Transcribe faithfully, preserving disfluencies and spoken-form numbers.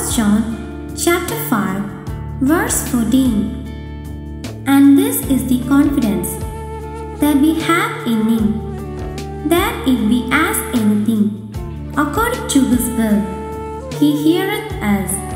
First John chapter five verse fourteen. And this is the confidence that we have in Him, that if we ask anything according to His will, He heareth us.